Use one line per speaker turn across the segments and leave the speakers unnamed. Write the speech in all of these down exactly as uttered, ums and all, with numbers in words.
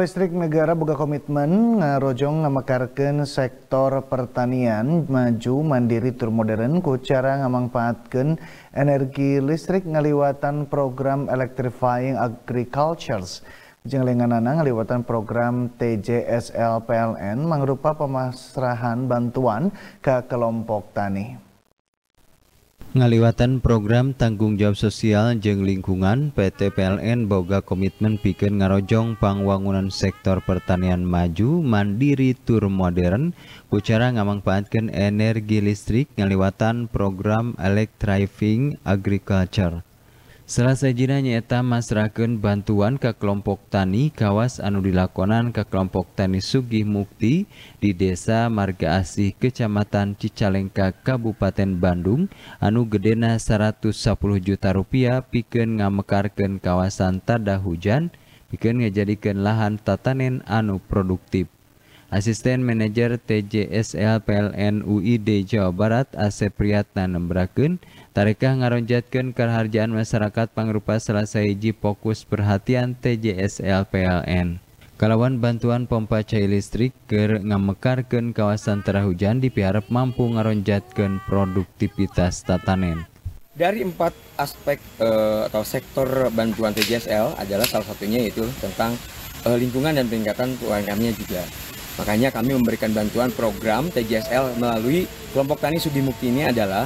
Listrik negara boga komitmen ngarojong ngamekarkeun sektor pertanian maju mandiri tur modern ku cara ngamangpaatkeun energi listrik ngaliwatan program Electrifying Agriculture. Jeung lenganana ngaliwatan program T J S L P L N mangrupa pemasrahan bantuan ke kelompok tani.
Ngaliwatan program tanggung jawab sosial jeung lingkungan, P T P L N boga komitmen pikeun ngarojong pangwangunan sektor pertanian maju, mandiri tur modern ku cara ngamangpaatkeun energi listrik ngaliwatan program Electrifying Agriculture. Salah sajina nyaeta masrakeun bantuan ke kelompok tani kawas anu dilakonan ke kelompok tani Sugih Mukti di Desa Marga Asih Kecamatan Cicalengka Kabupaten Bandung anu gedena seratus sepuluh juta rupiah pikeun ngamekarkeun kawasan tada hujan pikeun ngajadikeun lahan tatanen anu produktif. Asisten Manajer T J S L P L N U I D Jawa Barat Asep Priyatna nembrakeun tarekah ngaronjatkeun kaharjaan masyarakat pangrupa salah sahiji fokus perhatian T J S L P L N. Kalawan bantuan pompa cai listrik keur ngamekarkeun kawasan tara hujan dipiharep mampu ngaronjatkeun produktivitas tatanen.
Dari empat aspek uh, atau sektor bantuan T J S L adalah salah satunya yaitu tentang uh, lingkungan dan peningkatan U M K-nya juga. Makanya kami memberikan bantuan program T J S L melalui kelompok tani Sugih Mukti ini adalah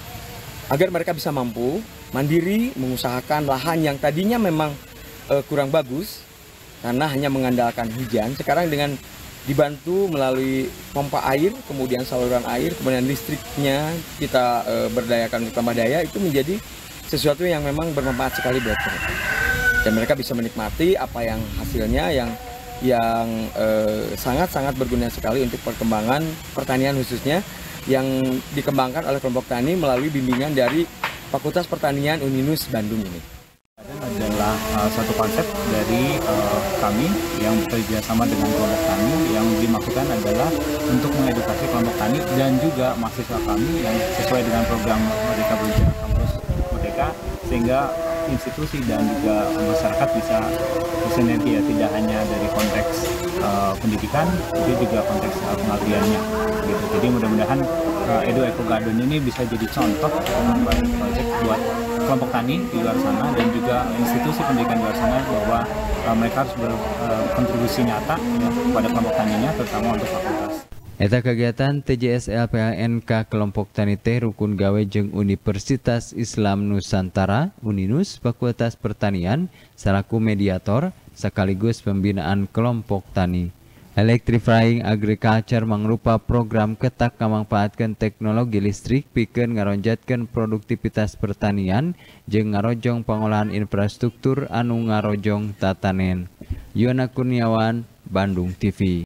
agar mereka bisa mampu mandiri mengusahakan lahan yang tadinya memang uh, kurang bagus karena hanya mengandalkan hujan. Sekarang dengan dibantu melalui pompa air, kemudian saluran air, kemudian listriknya kita uh, berdayakan tambah daya, itu menjadi sesuatu yang memang bermanfaat sekali buat mereka. Dan mereka bisa menikmati apa yang hasilnya yang yang sangat-sangat eh, berguna sekali untuk perkembangan pertanian khususnya yang dikembangkan oleh kelompok tani melalui bimbingan dari Fakultas Pertanian Uninus Bandung ini.
Adalah uh, satu konsep dari uh, kami yang bekerja sama dengan kelompok tani yang dimaksudkan adalah untuk mengedukasi kelompok tani dan juga mahasiswa kami yang sesuai dengan program Merdeka Belajar Kampus Merdeka sehingga institusi dan juga masyarakat bisa bersinergi ya, tidak hanya dari konteks uh, pendidikan, tapi juga konteks uh, pengabdiannya gitu. Jadi mudah-mudahan uh, Edu Eco Garden ini bisa jadi contoh pilot project buat kelompok tani di luar sana dan juga institusi pendidikan di luar sana bahwa uh, mereka harus berkontribusi uh, nyata ya, kepada kelompok taninya terutama untuk fakultas.
Eta kegiatan T J S L P L N K kelompok tani teh rukun gawe jeung Universitas Islam Nusantara Uninus Fakultas Pertanian selaku mediator sekaligus pembinaan kelompok tani. Electrifying Agriculture mangrupa program ketak ngamangpaatkeun teknologi listrik pikeun ngaronjatkeun produktivitas pertanian jeung ngarojong pangolahan infrastruktur anu ngarojong tatanen. Yona Kurniawan, Bandung T V.